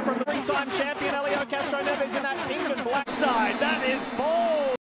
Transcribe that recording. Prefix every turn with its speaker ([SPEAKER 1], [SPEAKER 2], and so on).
[SPEAKER 1] from the three-time champion Helio Castroneves in that pink and black side. That is ball.